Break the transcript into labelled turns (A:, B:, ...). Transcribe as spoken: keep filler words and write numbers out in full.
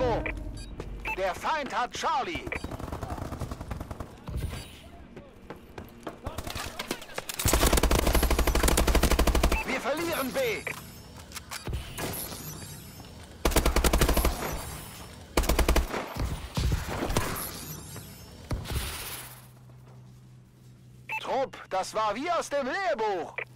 A: Bravo. Der Feind hat Charlie. Wir verlieren B. Trupp, das war wie aus dem Lehrbuch.